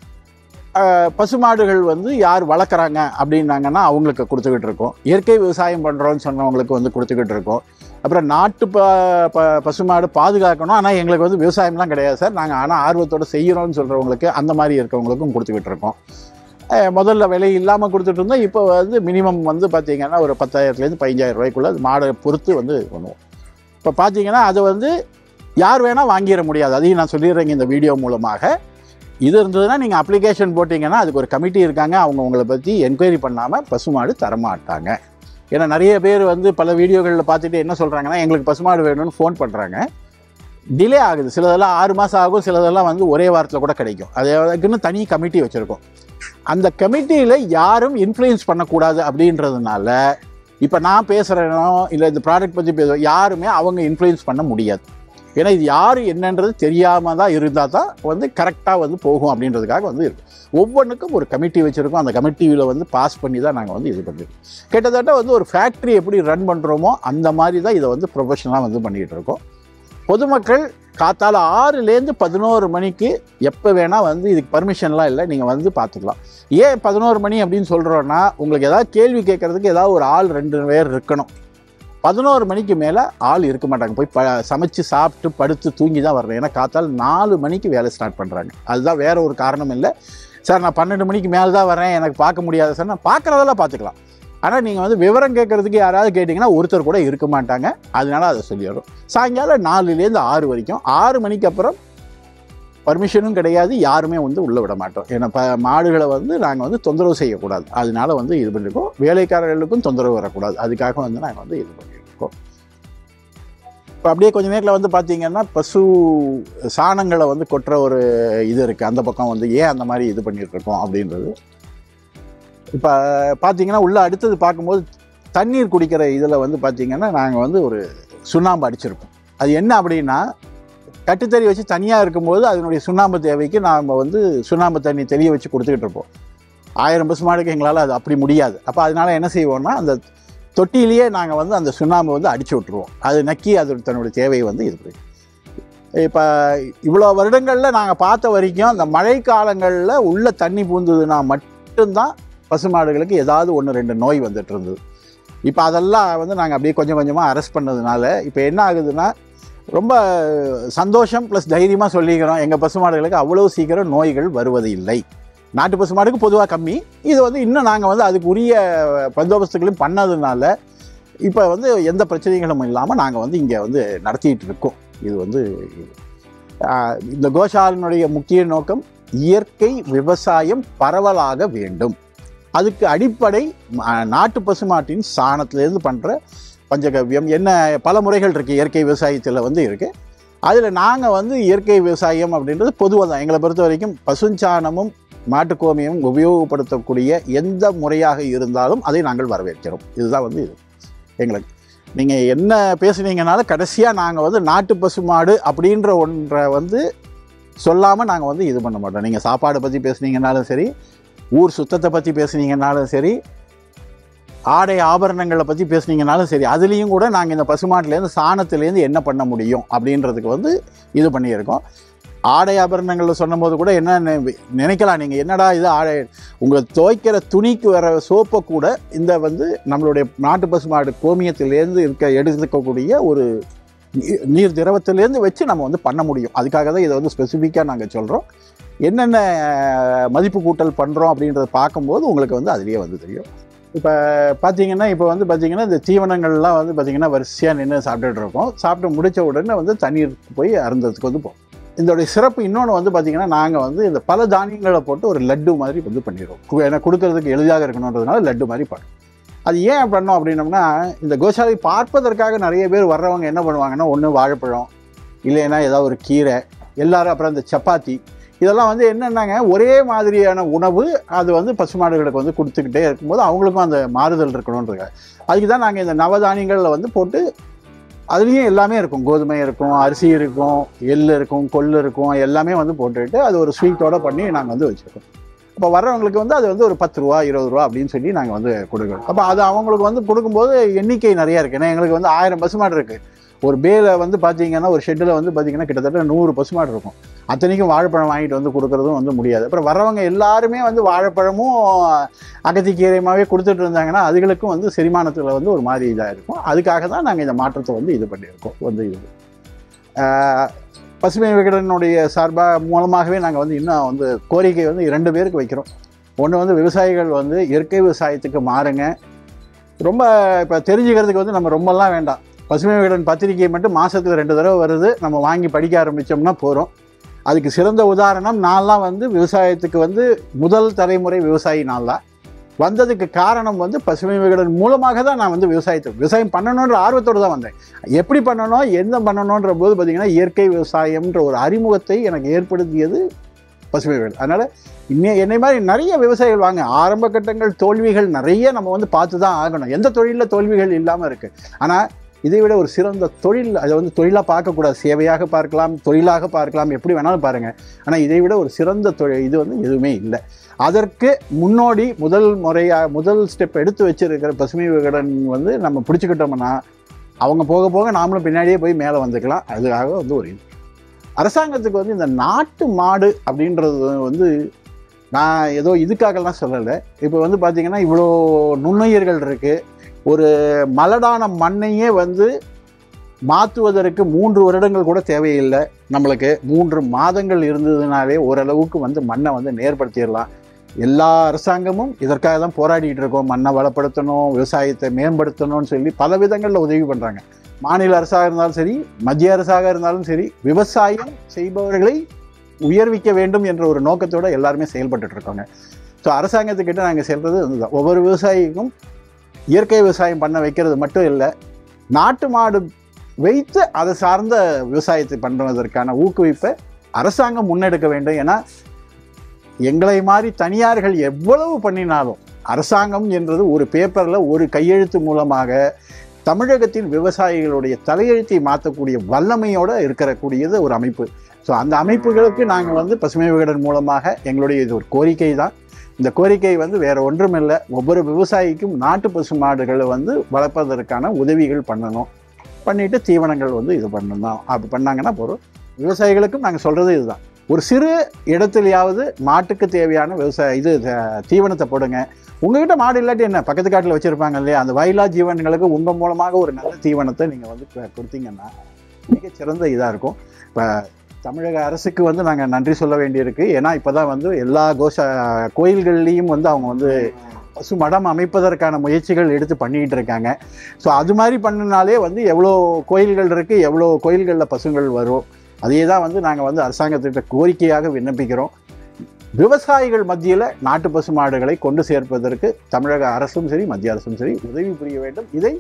பசுமாடுகள் வந்து யார் வளர்க்குறாங்க அப்படின்னாங்கன்னா அவங்களுக்கு கொடுத்துக்கிட்டு இருக்கோம். இயற்கை விவசாயம் பண்ணுறோன்னு சொன்னவங்களுக்கு வந்து கொடுத்துக்கிட்டு இருக்கோம். அப்புறம் நாட்டு பசுமாடு பாதுகாக்கணும், ஆனால் எங்களுக்கு வந்து விவசாயம்லாம் கிடையாது சார், நாங்கள் ஆனால் ஆர்வத்தோடு செய்கிறோன்னு சொல்கிறவங்களுக்கு, அந்த மாதிரி இருக்கிறவங்களுக்கும் கொடுத்துக்கிட்டு இருக்கோம். முதல்ல விலை இல்லாமல் கொடுத்துட்டு இருந்தோம். இப்போ வந்து மினிமம் வந்து பார்த்திங்கன்னா ஒரு 10,000லேருந்து 15,000 ரூபாய்க்குள்ளே அது மாடை பொறுத்து வந்து பண்ணுவோம். இப்போ பார்த்திங்கன்னா அதை வந்து யார் வேணால் வாங்கிட முடியாது. அதையும் நான் சொல்லிடுறேங்க இந்த வீடியோ மூலமாக. இது இருந்ததுன்னா நீங்கள் அப்ளிகேஷன் போட்டிங்கன்னா அதுக்கு ஒரு கமிட்டி இருக்காங்க, அவங்க உங்களை பற்றி என்கொயரி பண்ணாமல் பசுமாடு தரமாட்டாங்க. ஏன்னா நிறைய பேர் வந்து பல வீடியோகளில் பார்த்துட்டு என்ன சொல்கிறாங்கன்னா, எங்களுக்கு பசுமாடு வேணும்னு ஃபோன் பண்ணுறாங்க. டிலே ஆகுது, சிலதெல்லாம் 6 மாதம் ஆகும், சிலதெல்லாம் வந்து ஒரே வாரத்தில் கூட கிடைக்கும். அதுக்குன்னு தனி கமிட்டி வச்சுருக்கோம். அந்த கமிட்டியில் யாரும் இன்ஃப்ளூயன்ஸ் பண்ணக்கூடாது அப்படின்றதுனால இப்போ நான் பேசுகிறேனோ இல்லை இந்த ப்ராடக்ட் பற்றி பேசுகிறோம், யாருமே அவங்க இன்ஃப்ளூயன்ஸ் பண்ண முடியாது. ஏன்னா இது யார் என்னன்றது தெரியாமல் தான் இருந்தால் தான் வந்து கரெக்டாக வந்து போகும் அப்படின்றதுக்காக வந்து இருக்கும். ஒவ்வொன்றுக்கும் ஒரு கமிட்டி வச்சுருக்கோம். அந்த கமிட்டியில் வந்து பாஸ் பண்ணி தான் நாங்கள் வந்து இது பண்ணியிருக்கோம். கிட்டத்தட்ட வந்து ஒரு ஃபேக்ட்ரி எப்படி ரன் பண்ணுறோமோ அந்த மாதிரி தான் இதை வந்து ப்ரொஃபஷனலாக வந்து பண்ணிகிட்டு இருக்கோம். பொதுமக்கள் காத்தால 6லேருந்து 11 மணிக்கு எப்போ வேணால் வந்து இதுக்கு பர்மிஷன்லாம் இல்லை, நீங்கள் வந்து பார்த்துக்கலாம். ஏன் 11 மணி அப்படின்னு சொல்கிறோன்னா, உங்களுக்கு ஏதாவது கேள்வி கேட்குறதுக்கு ஏதாவது ஒரு ஆள் 2 பேர் இருக்கணும். 11 மணிக்கு மேலே ஆள் இருக்க மாட்டாங்க. போய் சமைச்சு சாப்பிட்டு படுத்து தூங்கி தான் வரணும். ஏன்னா காத்தால் 4 மணிக்கு வேலை ஸ்டார்ட் பண்ணுறாங்க. அதுதான், வேறு ஒரு காரணம் இல்லை. சார் நான் 12 மணிக்கு மேலே தான் வரேன், எனக்கு பார்க்க முடியாது சார். நான் பார்க்குறதெல்லாம் பார்த்துக்கலாம். ஆனால் நீங்கள் வந்து விவரம் கேட்குறதுக்கு யாராவது கேட்டிங்கன்னா ஒருத்தர் கூட இருக்க மாட்டாங்க. அதனால அதை சொல்லிடுறோம். சாயங்காலம் 4லேருந்து 6 வரைக்கும். 6 மணிக்கு அப்புறம் பர்மிஷனும் கிடையாது, யாருமே வந்து உள்ளே விட மாட்டோம். ஏன்னா மாடுகளை வந்து நாங்கள் வந்து தொந்தரவு செய்யக்கூடாது. அதனால வந்து இது பண்ணியிருக்கோம். வேலைக்காரர்களுக்கும் தொந்தரவு வரக்கூடாது, அதுக்காக வந்து நாங்கள் வந்து இது பண்ணியிருக்கோம். இப்போ அப்படியே கொஞ்சம் நேரத்தில் வந்து பார்த்திங்கன்னா பசு சாணங்களை வந்து கொட்டுற ஒரு இது இருக்குது. அந்த பக்கம் வந்து ஏன் அந்த மாதிரி இது பண்ணிகிட்ருக்கோம் அப்படின்றது. இப்போ பார்த்திங்கன்னா உள்ளே அடுத்தது பார்க்கும்போது தண்ணீர் குடிக்கிற இதில் வந்து பார்த்திங்கன்னா நாங்கள் வந்து ஒரு சுண்ணாம்பு அடிச்சிருப்போம். அது என்ன அப்படின்னா, கட்டுத்தறி வச்சு தனியாக இருக்கும்போது அதனுடைய சுண்ணாம்பு தேவைக்கு நாம் வந்து சுண்ணாம்பு தண்ணி தெளிய வச்சு கொடுத்துக்கிட்டு இருப்போம். 1000 பசுமாடுக்கு எங்களால் அது அப்படி முடியாது. அப்போ அதனால் என்ன செய்வோம்னா, அந்த தொட்டிலேயே நாங்கள் வந்து அந்த சுண்ணாம்பு வந்து அடித்து விட்ருவோம். அது நக்கி அது தன்னுடைய தேவையை வந்து இது பண்ணி. இப்போ இவ்வளோ வருடங்களில் நாங்கள் பார்த்த வரைக்கும் அந்த மழை காலங்களில் உள்ள தண்ணி பூந்ததுன்னா மட்டும்தான் பசுமாடுகளுக்கு ஏதாவது 1-2 நோய் வந்துட்டு இருந்தது. இப்போ அதெல்லாம் வந்து நாங்கள் அப்படியே கொஞ்சம் கொஞ்சமாக அரெஸ்ட் பண்ணதுனால இப்போ என்ன ஆகுதுன்னா, ரொம்ப சந்தோஷம் ப்ளஸ் தைரியமாக சொல்லிக்கிறோம், எங்கள் பசுமாடுகளுக்கு அவ்வளோ சீக்கிரம் நோய்கள் வருவது இல்லை. நாட்டு பசுமாடுக்கு பொதுவாக கம்மி. இது வந்து இன்னும் நாங்கள் வந்து அதுக்கு உரிய பந்தோபஸ்துகளையும் பண்ணதுனால இப்போ வந்து எந்த பிரச்சனைகளும் இல்லாமல் நாங்கள் வந்து இங்கே வந்து நடத்திட்டு இருக்கோம். இது வந்து இந்த கோஷாலையினுடைய முக்கிய நோக்கம் இயற்கை விவசாயம் பரவலாக வேண்டும். அதுக்கு அடிப்படை நாட்டு பசுமாட்டின் சாணத்திலேருந்து பண்ணுற பஞ்சகவ்யம் என்ன பல முறைகள் இருக்குது. இயற்கை விவசாயத்தில் வந்து இருக்குது. அதில் நாங்கள் வந்து இயற்கை விவசாயம் அப்படின்றது பொதுவாக தான். எங்களை பொறுத்த வரைக்கும் பசுஞ்சாணமும் மாட்டுக்கோமியமும் உபயோகப்படுத்தக்கூடிய எந்த முறையாக இருந்தாலும் அதை நாங்கள் வரவேற்கிறோம். இதுதான் வந்து இது எங்களுக்கு. நீங்கள் என்ன பேசுனீங்கனாலும் கடைசியாக நாங்கள் வந்து நாட்டு பசுமாடு அப்படின்ற ஒன்றை வந்து சொல்லாமல் நாங்கள் வந்து இது பண்ண மாட்டோம். நீங்கள் சாப்பாடை பற்றி பேசுனீங்கனாலும் சரி, ஊர் சுத்தத்தை பற்றி பேசுனீங்கனாலும் சரி, ஆடை ஆபரணங்களை பற்றி பேசுனீங்கனாலும் சரி, அதுலேயும் கூட நாங்கள் இந்த பசுமாட்டிலேருந்து சாணத்துலேருந்து என்ன பண்ண முடியும் அப்படின்றதுக்கு வந்து இது பண்ணியிருக்கோம். ஆடை ஆபரணங்களில் சொன்னபோது கூட என்ன நினைக்கலாம் நீங்கள், என்னடா இது ஆடை, உங்களை துவைக்கிற துணிக்கு வர சோப்பை கூட இந்த வந்து நம்மளுடைய நாட்டு பசுமாடு கோமியத்திலேருந்து எடுத்துக்கக்கூடிய ஒரு நீர் திரவத்திலேருந்து வச்சு நம்ம வந்து பண்ண முடியும். அதுக்காக தான் இதை வந்து ஸ்பெசிஃபிக்காக நாங்கள் சொல்கிறோம். என்னென்ன மதிப்பு கூட்டல் பண்ணுறோம் அப்படின்றத பார்க்கும்போது உங்களுக்கு வந்து அதுலேயே வந்து தெரியும். இப்போ பார்த்தீங்கன்னா இந்த தீவனங்கள்லாம் வந்து பார்த்திங்கன்னா வரிசையாக நின்று சாப்பிட்டுட்டு இருக்கோம். சாப்பிட்டு முடித்த உடனே வந்து தண்ணீர் போய் அருந்ததுக்கு வந்து போகும். இதோடைய சிறப்பு இன்னொன்று வந்து பார்த்திங்கன்னா, நாங்கள் வந்து இந்த பல தானியங்களை போட்டு ஒரு லட்டு மாதிரி வந்து பண்ணிடுவோம். ஏன்னா கொடுக்கறதுக்கு எளிதாக இருக்கணுன்றதுனால லட்டு மாதிரி பண்ணும். அது ஏன் பண்ணோம் அப்படின்னோம்னா, இந்த கோசாலை பார்ப்பதற்காக நிறைய பேர் வர்றவங்க என்ன பண்ணுவாங்கன்னா, ஒன்று வாழைப்பழம், இல்லைன்னா ஏதாவது ஒரு கீரை, எல்லோரும் அப்புறம் இந்த சப்பாத்தி, இதெல்லாம் வந்து என்னென்னாங்க ஒரே மாதிரியான உணவு அது வந்து பசுமாடுகளுக்கு வந்து கொடுத்துக்கிட்டே இருக்கும்போது அவங்களுக்கும் அந்த மாறுதல் இருக்கணுன்றதுக்காக அதுக்கு தான் நாங்கள் இந்த நவதானியங்களில் வந்து போட்டு அதுலேயும் எல்லாமே இருக்கும், கோதுமை இருக்கும், அரிசி இருக்கும், எள் இருக்கும், கொள்ளு இருக்கும், எல்லாமே வந்து போட்டுட்டு அது ஒரு ஸ்வீட்டோட பண்ணி நாங்கள் வந்து வச்சுருக்கோம். அப்போ வர்றவங்களுக்கு வந்து அது வந்து ஒரு 10 ரூபா 20 ரூபா அப்படின்னு சொல்லி நாங்கள் வந்து கொடுக்குறோம். அப்போ அது அவங்களுக்கு வந்து கொடுக்கும்போது எண்ணிக்கை நிறையா இருக்குது. ஏன்னா எங்களுக்கு வந்து 1000 பசுமாடு இருக்குது. ஒரு பேல வந்து பார்த்தீங்கன்னா ஒரு ஷெட்டில் வந்து பார்த்தீங்கன்னா கிட்டத்தட்ட 100 பசுமாடு இருக்கும். அத்தனைக்கும் வாழைப்பழம் வாங்கிட்டு வந்து கொடுக்குறதும் வந்து முடியாது. அப்புறம் வர்றவங்க எல்லாருமே வந்து வாழைப்பழமும் அகத்திக்கீரையுமாவே கொடுத்துட்டு இருந்தாங்கன்னா அதுகளுக்கும் வந்து செரிமானத்தில் வந்து ஒரு மாதிரி இதாக இருக்கும். அதுக்காக தான் நாங்கள் இந்த மாற்றத்தை வந்து இது பண்ணியிருக்கோம். வந்து இது பசுமை விகடனுடைய சார்பாக மூலமாகவே நாங்கள் வந்து இன்னும் வந்து கோரிக்கை வந்து 2 பேருக்கு வைக்கிறோம். ஒன்று வந்து விவசாயிகள் வந்து இயற்கை விவசாயத்துக்கு மாறுங்க. ரொம்ப இப்போ தெரிஞ்சுக்கிறதுக்கு வந்து நம்ம ரொம்பலாம் வேண்டாம். பசுமை விகடன் பத்திரிகை மட்டும் மாதத்துக்கு 2 தடவை வருது. நம்ம வாங்கி படிக்க ஆரம்பித்தோம்னா போகிறோம். அதுக்கு சிறந்த உதாரணம் நான்லாம் வந்து விவசாயத்துக்கு வந்து முதல் தலைமுறை விவசாயி நான்லாம் வந்ததுக்கு காரணம் வந்து பசுமை விகடன் மூலமாக தான் நான் வந்து விவசாயம் பண்ணணுன்ற ஆர்வத்தோடு தான் வந்தேன். எப்படி பண்ணணும், என்ன பண்ணணுன்ற போது பார்த்திங்கன்னா இயற்கை விவசாயம்ன்ற ஒரு அறிமுகத்தை எனக்கு ஏற்படுத்தியது பசுமை விகடன். அதனால் என்னை மாதிரி நிறைய விவசாயிகள் வாங்க. ஆரம்ப கட்டங்கள் தோல்விகள் நிறைய நம்ம வந்து பார்த்து தான் ஆகணும். எந்த தொழிலில் தோல்விகள் இல்லாமல் இருக்குது. ஆனால் இதை விட ஒரு சிறந்த தொழில், அதை வந்து தொழிலாக பார்க்கக்கூடாது, சேவையாக பார்க்கலாம், தொழிலாக பார்க்கலாம், எப்படி வேணாலும் பாருங்கள். ஆனால் இதை விட ஒரு சிறந்த தொழில் இது வந்து எதுவுமே இல்லை. அதற்கு முன்னோடி முதல் ஸ்டெப் எடுத்து வச்சிருக்கிற பசுமை விகடன் வந்து நம்ம பிடிச்சிக்கிட்டோம்னா அவங்க போக போக நாமளும் பின்னாடியே போய் மேலே வந்துக்கலாம். அதுக்காக வந்து ஒரு இது அரசாங்கத்துக்கு வந்து இந்த நாட்டு மாடு அப்படின்றது வந்து நான் ஏதோ இதுக்காகலாம் சொல்லலை. இப்போ வந்து பார்த்திங்கன்னா இவ்வளோ நுண்ணுயிர்கள் இருக்குது. ஒரு மலடான மண்ணையே வந்து மாற்றுவதற்கு 3 வருடங்கள் கூட தேவையில்லை. நம்மளுக்கு 3 மாதங்கள் இருந்ததுனாலே ஓரளவுக்கு வந்து மண்ணை வந்து நேர்படுத்திடலாம். எல்லா அரசாங்கமும் இதற்காக தான் போராடிட்டு இருக்கோம். மண்ணை வளப்படுத்தணும், விவசாயத்தை மேம்படுத்தணும்னு சொல்லி பல விதங்களில் உதவி பண்ணுறாங்க. மாநில அரசாக இருந்தாலும் சரி, மத்திய அரசாக இருந்தாலும் சரி, விவசாயம் செய்பவர்களை உயர்விக்க வேண்டும் என்ற ஒரு நோக்கத்தோடு எல்லாருமே செயல்பட்டு இருக்காங்க. ஸோ அரசாங்கத்துக்கிட்ட நாங்கள் சொல்கிறது அதுதான். ஒவ்வொரு விவசாயிக்கும் இயற்கை விவசாயம் பண்ண வைக்கிறது மட்டும் இல்லை, நாட்டு மாடு வைத்து அதை சார்ந்த விவசாயத்தை பண்ணுவதற்கான ஊக்குவிப்பை அரசாங்கம் முன்னெடுக்க வேண்டும். ஏன்னா எங்களை மாதிரி தனியார்கள் எவ்வளவு பண்ணினாலும் அரசாங்கம் என்றது ஒரு பேப்பரில் ஒரு கையெழுத்து மூலமாக தமிழகத்தின் விவசாயிகளுடைய தலையெழுத்தை மாற்றக்கூடிய வல்லமையோடு இருக்கக்கூடியது ஒரு அமைப்பு. ஸோ அந்த அமைப்புகளுக்கு நாங்கள் வந்து பசுமை விகடன் மூலமாக எங்களுடைய இது ஒரு கோரிக்கை தான். இந்த கோரிக்கை வந்து வேறு ஒன்றும் இல்லை, ஒவ்வொரு விவசாயிக்கும் நாட்டு பசு மாடுகளை வந்து வளர்ப்பதற்கான உதவிகள் பண்ணணும். பண்ணிவிட்டு தீவனங்கள் வந்து இது பண்ணணும். அப்படி பண்ணாங்கன்னா போகிறோம். விவசாயிகளுக்கும் நாங்கள் சொல்கிறது இதுதான். ஒரு சிறு இடத்துலையாவது மாட்டுக்கு தேவையான தீவனத்தை போடுங்க. உங்ககிட்ட மாடு இல்லாட்டி என்ன, பக்கத்து காட்டில் வச்சுருப்பாங்க இல்லையா, அந்த வயலா ஜீவன்களுக்கு உங்கள் மூலமாக ஒரு நல்ல தீவனத்தை நீங்கள் வந்து கொடுத்தீங்கன்னா மிகச்சிறந்த இதாக இருக்கும். இப்போ தமிழக அரசுக்கு வந்து நாங்கள் நன்றி சொல்ல வேண்டியிருக்கு. ஏன்னா இப்போ தான் வந்து எல்லா கோயில்கள்லேயும் வந்து அவங்க வந்து பசு மடம் அமைப்பதற்கான முயற்சிகள் எடுத்து பண்ணிகிட்டு இருக்காங்க. ஸோ அது மாதிரி பண்ணினாலே வந்து எவ்வளோ கோயில்கள் இருக்குது, எவ்வளோ கோயில்களில் பசுங்கள் வரும். அதே தான் வந்து நாங்கள் வந்து அரசாங்கத்திட்ட கோரிக்கையாக விண்ணப்பிக்கிறோம். விவசாயிகள் மத்தியில் நாட்டு பசு மாடுகளை கொண்டு சேர்ப்பதற்கு தமிழக அரசும் சரி, மத்திய அரசும் சரி உதவி புரிய வேண்டும். இதை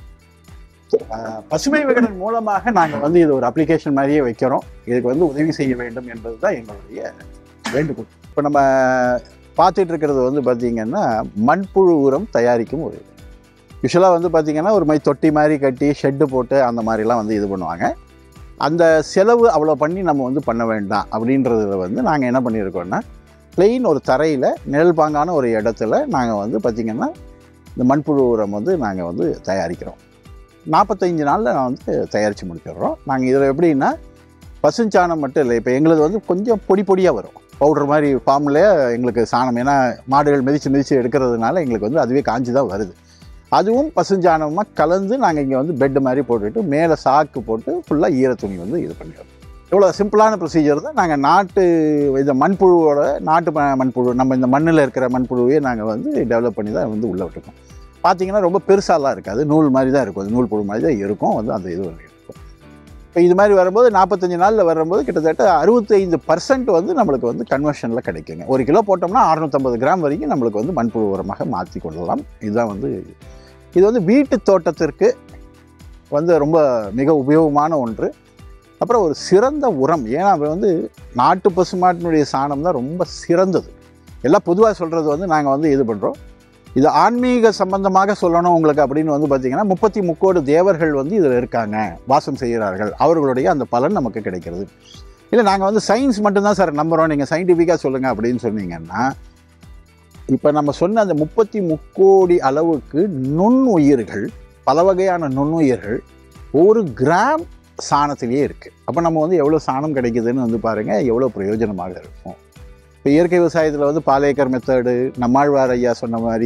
பசுமை விகடன் மூலமாக நாங்கள் வந்து இது ஒரு அப்ளிகேஷன் மாதிரியே வைக்கிறோம். இதுக்கு வந்து உதவி செய்ய வேண்டும் என்பது தான் எங்களுடைய வேண்டுகோள். இப்போ நம்ம பார்த்துட்டு இருக்கிறது வந்து பார்த்திங்கன்னா மண்புழு உரம் தயாரிக்கும் ஒரு யூஸ்வலாக வந்து பார்த்திங்கன்னா ஒரு மாதிரி தொட்டி மாதிரி கட்டி ஷெட்டு போட்டு அந்த மாதிரிலாம் வந்து இது பண்ணுவாங்க. அந்த செலவு அவ்வளோ பண்ணி நம்ம வந்து பண்ண வேண்டாம் அப்படின்றதுல வந்து நாங்கள் என்ன பண்ணியிருக்கோம்னா பிளெயின் ஒரு தரையில் நிழல் பாங்கான ஒரு இடத்துல நாங்கள் வந்து பார்த்திங்கன்னா இந்த மண்புழு உரம் வந்து நாங்கள் வந்து தயாரிக்கிறோம். 45 நாளில் நான் வந்து தயாரித்து முடிச்சிடுறோம். நாங்கள் இதில் எப்படின்னா பசுஞ்சாணம் மட்டும் இல்லை, இப்போ எங்களுக்கு வந்து கொஞ்சம் பொடியாக வரும், பவுடர் மாதிரி ஃபார்மில் எங்களுக்கு சாணம். ஏன்னா மாடுகள் மிதித்து எடுக்கிறதுனால எங்களுக்கு வந்து அதுவே காஞ்சி தான் வருது. அதுவும் பசுஞ்சாணமாக கலந்து நாங்கள் இங்கே வந்து பெட்டு மாதிரி போட்டுட்டு மேலே சாக்கு போட்டு ஃபுல்லாக ஈரத்துணி வந்து இது பண்ணிடுறோம். இவ்வளோ சிம்பிளான ப்ரொசீஜர் தான். நாங்கள் இந்த மண்புழுவோட மண்புழு நம்ம இந்த மண்ணில் இருக்கிற மண்புழுவே நாங்கள் வந்து டெவலப் பண்ணி தான் வந்து உள்ளே விட்டுருக்கோம். பார்த்திங்கன்னா ரொம்ப பெருசாலாம் இருக்காது, நூல் மாதிரி தான் இருக்கும். அது நூல் புழு மாதிரி தான் இருக்கும் வந்து அந்த இது இருக்கும். இப்போ இது மாதிரி வரும்போது 45 நாளில் வரும்போது கிட்டத்தட்ட 65% வந்து நம்மளுக்கு வந்து கன்வர்ஷனில் கிடைக்குங்க. 1 கிலோ போட்டோம்னா 650 கிராம் வரைக்கும் நம்மளுக்கு வந்து மண்புழு உரமாக மாற்றி கொள்ளலாம். இதுதான் வந்து இது வந்து வீட்டு தோட்டத்திற்கு வந்து ரொம்ப மிக உபயோகமான ஒன்று. அப்புறம் ஒரு சிறந்த உரம். ஏன்னா வந்து நாட்டு பசுமாட்டினுடைய சாணம் தான் ரொம்ப சிறந்தது. எல்லாம் பொதுவாக சொல்கிறது வந்து நாங்கள் வந்து இது பண்ணுறோம். இது ஆன்மீக சம்பந்தமாக சொல்லணும் உங்களுக்கு அப்படின்னு வந்து பார்த்தீங்கன்னா 33 தேவர்கள் வந்து இதில் இருக்காங்க, வாசம் செய்கிறார்கள், அவர்களுடைய அந்த பலன் நமக்கு கிடைக்கிறது. இல்லை நாங்கள் வந்து சயின்ஸ் மட்டும்தான் சார் நம்புகிறோம், நீங்கள் சயின்டிஃபிக்காக சொல்லுங்கள் அப்படின்னு சொன்னீங்கன்னா, இப்போ நம்ம சொன்ன அந்த 33 அளவுக்கு நுண்ணுயிர்கள், பல வகையான நுண்ணுயிர்கள் ஒரு கிராம் சாணத்திலேயே இருக்குது. அப்போ நம்ம வந்து எவ்வளோ சாணம் கிடைக்குதுன்னு வந்து பாருங்கள், எவ்வளோ பிரயோஜனமாக இருக்கும். இப்போ இயற்கை விவசாயத்தில் வந்து பாலேக்கர் மெத்தடு, நம்மாழ்வார் ஐயா சொன்ன மாதிரி,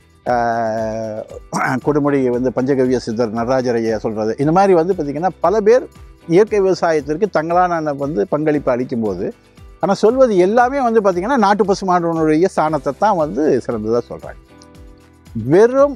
கொடுமுடி வந்து பஞ்சகவிய சித்தர் நடராஜர் ஐயா சொல்கிறது, இந்த மாதிரி வந்து பார்த்திங்கன்னா பல பேர் இயற்கை விவசாயத்திற்கு தங்களான வந்து பங்களிப்பு அளிக்கும்போது, ஆனால் சொல்வது எல்லாமே வந்து பார்த்திங்கன்னா நாட்டு பசுமாடுடைய சாணத்தை தான் வந்து சிறந்ததாக சொல்கிறாங்க. வெறும்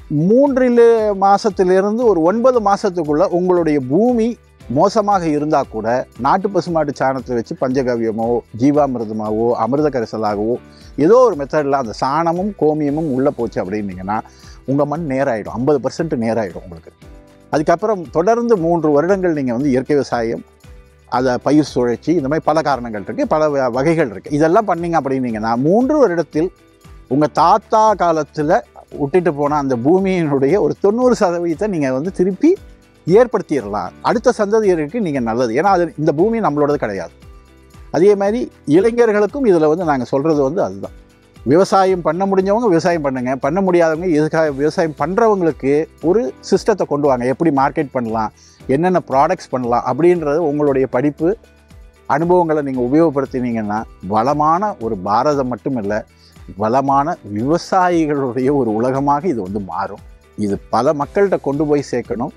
3 மாதத்திலிருந்து ஒரு 9 மாதத்துக்குள்ளே உங்களுடைய பூமி மோசமாக இருந்தால் கூட நாட்டு பசுமாட்டு சாணத்தை வச்சு பஞ்சகவியமோ ஜீவாமிர்தமாகவோ அமிர்த கரைசலாகவோ ஏதோ ஒரு மெத்தடில் அந்த சாணமும் கோமியமும் உள்ளே போச்சு அப்படின்னீங்கன்னா உங்கள் மண் நேராகிடும், 50% நேராகிடும் உங்களுக்கு. அதுக்கப்புறம் தொடர்ந்து 3 வருடங்கள் நீங்கள் வந்து இயற்கை விவசாயம், அதை பயிர் சுழற்சி, இந்த மாதிரி பல காரணங்கள் இருக்குது, பல வகைகள் இருக்குது. இதெல்லாம் பண்ணிங்க அப்படின்னீங்கன்னா 3 வருடத்தில் உங்கள் தாத்தா காலத்தில் விட்டுட்டு போனால் அந்த பூமியினுடைய ஒரு 90% நீங்கள் வந்து திருப்பி ஏற்படுத்திடலாம். அடுத்த சந்ததியருக்கு நீங்கள் நல்லது. ஏன்னா அது இந்த பூமி நம்மளோடது கிடையாது. அதே மாதிரி இளைஞர்களுக்கும் இதில் வந்து நாங்கள் சொல்கிறது வந்து அதுதான், விவசாயம் பண்ண முடிஞ்சவங்க விவசாயம் பண்ணுங்கள், பண்ண முடியாதவங்க எதுக்காக விவசாயம் பண்ணுறவங்களுக்கு ஒரு சிஸ்டத்தை கொண்டு வாங்க, எப்படி மார்க்கெட் பண்ணலாம், என்னென்ன ப்ராடக்ட்ஸ் பண்ணலாம் அப்படின்றது உங்களுடைய படிப்பு அனுபவங்களை நீங்கள் உபயோகப்படுத்தினீங்கன்னா வளமான ஒரு பாரதம் மட்டும் இல்லை, வளமான விவசாயிகளுடைய ஒரு உலகமாக இது வந்து மாறும். இது பல மக்கள்கிட்ட கொண்டு போய் சேர்க்கணும்.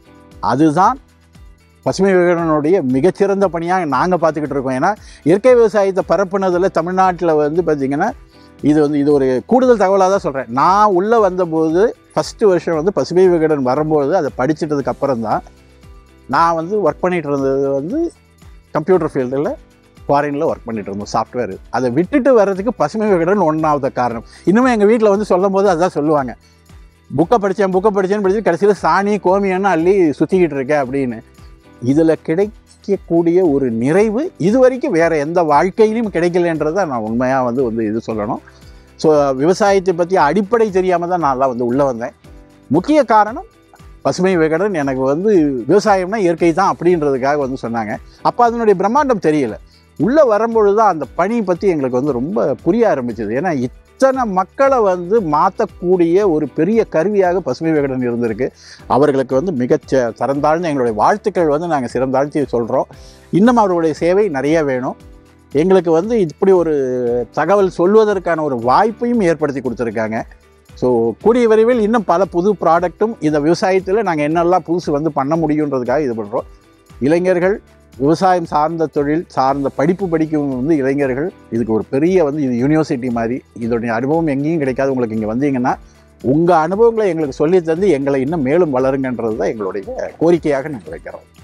அதுதான் பசுமை விகடனுடைய மிகச்சிறந்த பணியாக நாங்கள் பார்த்துக்கிட்டு இருக்கோம். ஏன்னா இயற்கை விவசாயத்தை பரப்புனதில் தமிழ்நாட்டில் வந்து பார்த்திங்கன்னா இது ஒரு கூடுதல் தகவலாக தான் சொல்கிறேன். நான் உள்ளே வந்தபோது ஃபஸ்ட்டு வருஷம் வந்து பசுமை விகடன் வரும்போது அதை படிச்சிட்டதுக்கு அப்புறம் தான் நான் வந்து ஒர்க் பண்ணிகிட்டு இருந்தது வந்து கம்ப்யூட்டர் ஃபீல்டில் ஃபாரினில் ஒர்க் பண்ணிகிட்டு இருந்தோம், சாஃப்ட்வேர். அதை விட்டுட்டு வர்றதுக்கு பசுமை விகடன் ஒன்றாவது காரணம். இன்னுமே எங்கள் வீட்டில் வந்து சொல்லும் போது அதுதான் சொல்லுவாங்க, புக்கை படித்தேன்னு படித்து கடைசியில் சாணி கோமியன்னு அள்ளி சுற்றிக்கிட்டு இருக்கேன் அப்படின்னு. இதில் கிடைக்கக்கூடிய ஒரு நிறைவு இது வரைக்கும் வேறு எந்த வாழ்க்கையிலையும் கிடைக்கலன்றதை நான் உண்மையாக வந்து இது சொல்லணும். ஸோ விவசாயத்தை பற்றி அடிப்படை தெரியாமல் தான் நான்லாம் வந்து உள்ளே வந்தேன். முக்கிய காரணம் பசுமை விகடன் எனக்கு வந்து விவசாயம்னா இயற்கை தான் அப்படின்றதுக்காக வந்து சொன்னாங்க. அப்போ அதனுடைய பிரம்மாண்டம் தெரியலை. உள்ளே வரும்பொழுது தான் அந்த பணி பற்றி எங்களுக்கு வந்து ரொம்ப புரிய ஆரம்பிச்சது. ஏன்னா இத்தனை மக்களை வந்து மாற்றக்கூடிய ஒரு பெரிய கருவியாக பசுமை விகடன் இருந்திருக்கு. அவர்களுக்கு வந்து சிறந்தாழ்ந்த எங்களுடைய வாழ்த்துக்கள் வந்து நாங்கள் சிறந்தாழ்த்தி சொல்கிறோம். இன்னும் அவர்களுடைய சேவை நிறைய வேணும். எங்களுக்கு வந்து இப்படி ஒரு தகவல் சொல்வதற்கான ஒரு வாய்ப்பையும் ஏற்படுத்தி கொடுத்துருக்காங்க. ஸோ கூடிய விரைவில் இன்னும் பல புது ப்ராடக்ட்டும் இந்த விவசாயத்தில் நாங்கள் என்னெல்லாம் புதுசு வந்து பண்ண முடியுன்றதுக்காக இது பண்ணுறோம். இளைஞர்கள் விவசாயம் சார்ந்த தொழில் சார்ந்த படிப்பு படிக்கும் வந்து இளைஞர்கள் இதுக்கு ஒரு பெரிய வந்து இது யூனிவர்சிட்டி மாதிரி, இதோடைய அனுபவம் எங்கேயும் கிடைக்காது. உங்களுக்கு இங்கே வந்தீங்கன்னா உங்கள் அனுபவங்களை எங்களுக்கு சொல்லி தந்து எங்களை இன்னும் மேலும் வளருங்கன்றது தான் எங்களுடைய கோரிக்கையாக நாங்கள் வைக்கிறோம்.